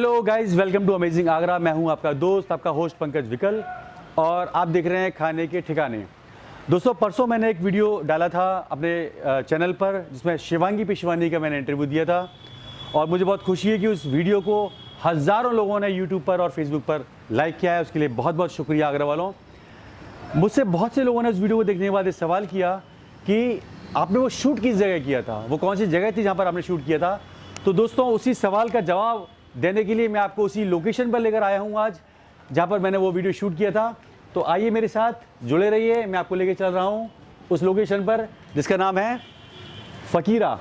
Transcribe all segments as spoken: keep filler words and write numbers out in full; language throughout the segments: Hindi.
Hello guys, welcome to amazing Agra. मैं हूं आपका दोस्त, आपका होस्ट पंकज विकल, और आप देख रहे हैं खाने के ठिकाने। दोस्तों, परसों मैंने एक वीडियो डाला था अपने चैनल पर जिसमें शिवांगी पेशवानी का मैंने इंटरव्यू दिया था, और मुझे बहुत खुशी है कि उस वीडियो को हज़ारों लोगों ने यूट्यूब पर और फेसबुक पर लाइक किया है। उसके लिए बहुत बहुत शुक्रिया आगरा वालों। मुझसे बहुत से लोगों ने उस वीडियो को देखने के बाद ये सवाल किया कि आपने वो शूट किस जगह किया था, वो कौन सी जगह थी जहाँ पर आपने शूट किया था। तो दोस्तों, उसी सवाल का जवाब देने के लिए मैं आपको उसी लोकेशन पर लेकर आया हूँ आज, जहाँ पर मैंने वो वीडियो शूट किया था। तो आइए मेरे साथ जुड़े रहिए, मैं आपको लेकर चल रहा हूँ उस लोकेशन पर जिसका नाम है फ़कीरा।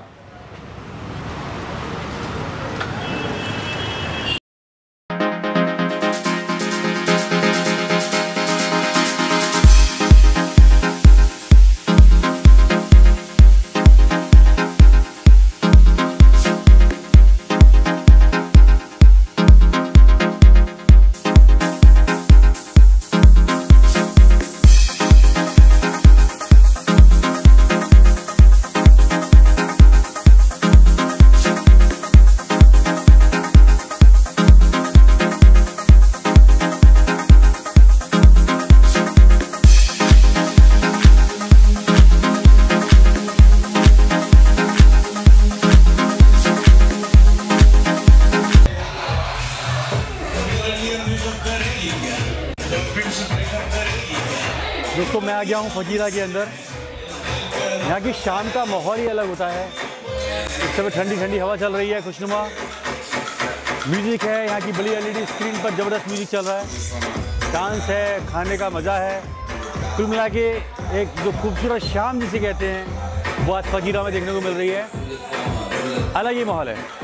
दोस्तों, मैं आ गया हूँ फ़कीरा के अंदर। यहाँ की शाम का माहौल ही अलग होता है। इस समय ठंडी ठंडी हवा चल रही है, खुशनुमा म्यूज़िक है। यहाँ की बड़ी एलईडी स्क्रीन पर ज़बरदस्त म्यूज़िक चल रहा है, डांस है, खाने का मज़ा है। कुल मिला के एक जो खूबसूरत शाम जिसे कहते हैं वो आज फ़कीरा में देखने को मिल रही है। अलग ही माहौल है।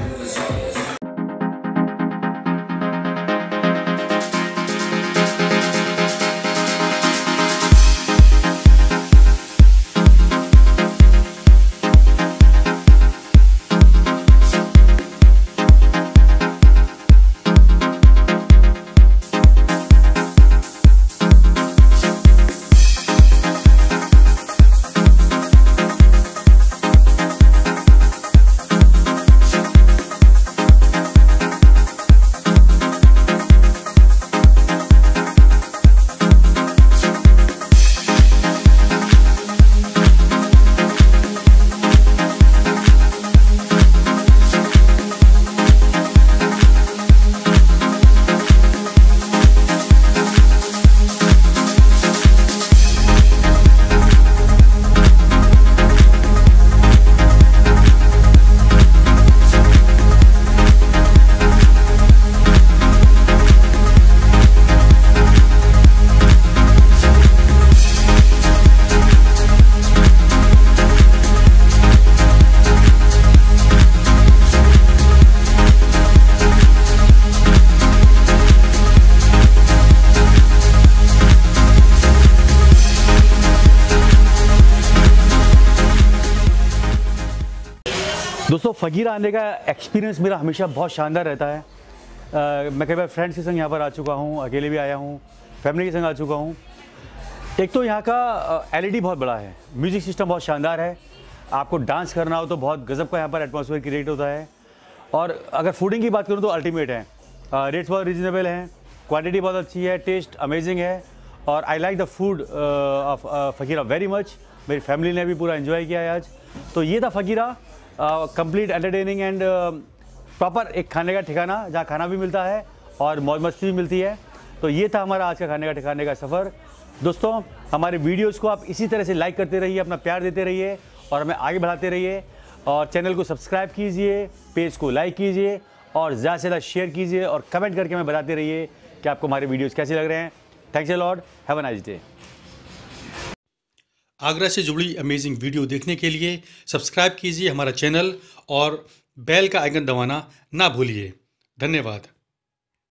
दोस्तों, फ़कीरा आने का एक्सपीरियंस मेरा हमेशा बहुत शानदार रहता है। आ, मैं कई बार फ्रेंड्स के संग यहाँ पर आ चुका हूँ, अकेले भी आया हूँ, फैमिली के संग आ चुका हूँ। एक तो यहाँ का एलईडी बहुत बड़ा है, म्यूज़िक सिस्टम बहुत शानदार है। आपको डांस करना हो तो बहुत गज़ब का यहाँ पर एटमॉस्फेयर क्रिएट होता है। और अगर फूडिंग की बात करूँ तो अल्टीमेट है। रेट्स बहुत रीजनेबल हैं, क्वांटिटी बहुत अच्छी है, टेस्ट अमेजिंग है, और I like the food of Fakira very much. मेरी फैमिली ने भी पूरा एंजॉय किया है आज। तो ये था Fakira, complete entertaining and proper एक खाने का ठिकाना जहाँ खाना भी मिलता है और मौज मस्ती भी मिलती है। तो ये था हमारा आज का खाने का ठिकाने का सफ़र। दोस्तों, हमारे वीडियोस को आप इसी तरह से लाइक करते रहिए, अपना प्यार देते रहिए और हमें आगे बढ़ाते रहिए। और चैनल को सब्सक्राइब कीजिए, पेज को लाइक कीजिए और ज़्यादा से ज़्यादा शेयर कीजिए और कमेंट करके हमें बताते रहिए कि आपको हमारे वीडियोज़ कैसे लग रहे हैं। Thanks a lot, have a nice day. Agra से जुड़ी अमेजिंग वीडियो देखने के लिए सब्सक्राइब कीजिए हमारा चैनल और बेल का आइकन दबाना ना भूलिए। धन्यवाद।